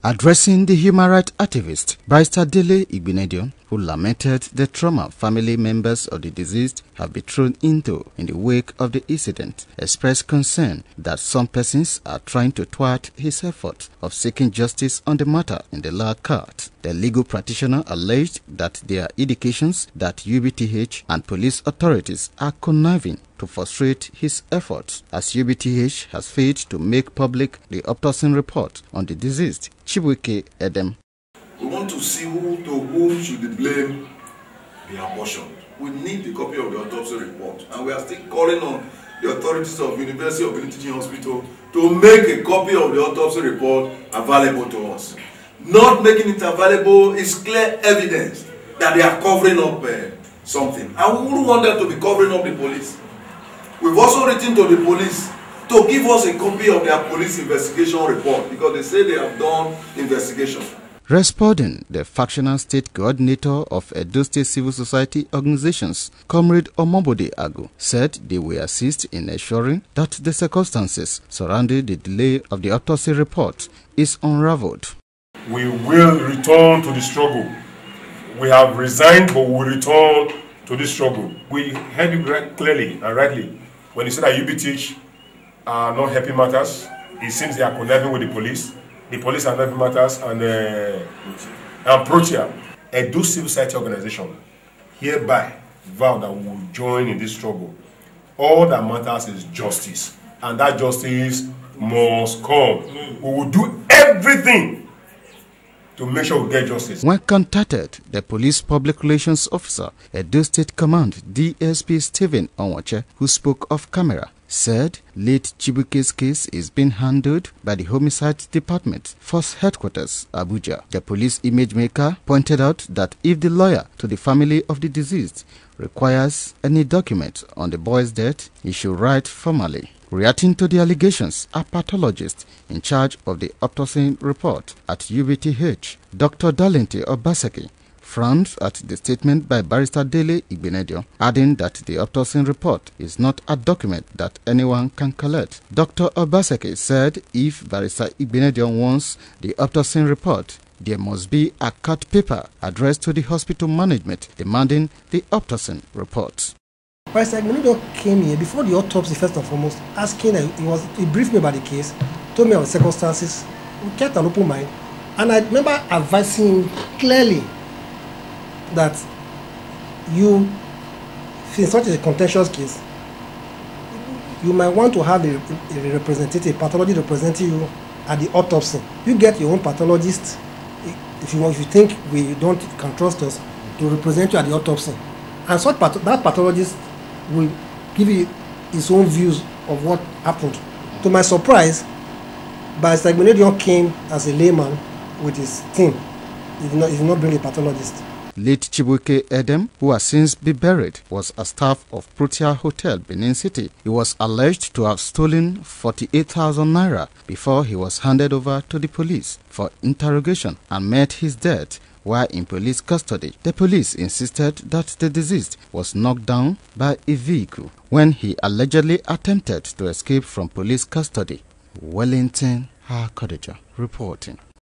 Addressing the human rights activist, Barrister Dele Igbenedion, who lamented the trauma family members of the deceased have been thrown into in the wake of the incident, expressed concern that some persons are trying to thwart his effort of seeking justice on the matter in the lower court. The legal practitioner alleged that there are indications that UBTH and police authorities are conniving to frustrate his efforts, as UBTH has failed to make public the autopsy report on the deceased, Chibueke Edeh. We want to see to whom should the blame be apportioned. We need the copy of the autopsy report, and we are still calling on the authorities of University of Teaching Hospital to make a copy of the autopsy report available to us. Not making it available is clear evidence that they are covering up something. And we wouldn't want them to be covering up the police. We've also written to the police to give us a copy of their police investigation report, because they say they have done investigation. Responding, the factional state coordinator of Edo State Civil Society Organizations, Comrade Omobode Agu, said they will assist in ensuring that the circumstances surrounding the delay of the autopsy report is unraveled. We will return to the struggle. We have resigned, but we will return to the struggle. We heard it clearly and rightly when you said that UBTH are not helping matters. It seems they are conniving with the police. The police are not helping matters, and Protea, Edo Civil Society Organization, hereby vow that we will join in this struggle. All that matters is justice, and that justice must come. We will do everything to make sure we get justice. When contacted, the police public relations officer, Edo State Command DSP Stephen Onwache, who spoke off camera, said late Chibueke's case is being handled by the Homicide Department, Force Headquarters, Abuja. The police image maker pointed out that if the lawyer to the family of the deceased requires any document on the boy's death, he should write formally. Reacting to the allegations, a pathologist in charge of the autopsy report at UBTH, Dr. Dalente Obaseki, frowned at the statement by Barrister Dele Igbenedion, adding that the autopsy report is not a document that anyone can collect. Dr. Obaseki said if Barrister Igbenedion wants the autopsy report, there must be a cut paper addressed to the hospital management demanding the autopsy report. Barrister Igbenedion came here before the autopsy, first and foremost, asking, he briefed me about the case, told me of the circumstances, we kept an open mind, and I remember advising him clearly that you, in such a contentious case, you might want to have a representative, pathologist representing you at the autopsy. You get your own pathologist, if you think can trust us, to represent you at the autopsy. And such that pathologist will give you his own views of what happened. To my surprise, Barrister Igbenedion came as a layman with his team. He did not bring a pathologist. Late Chibueke Edeh, who has since been buried, was a staff of Protea Hotel, Benin City. He was alleged to have stolen 48,000 naira before he was handed over to the police for interrogation and met his death while in police custody. The police insisted that the deceased was knocked down by a vehicle when he allegedly attempted to escape from police custody. Wellington Hakodeja reporting.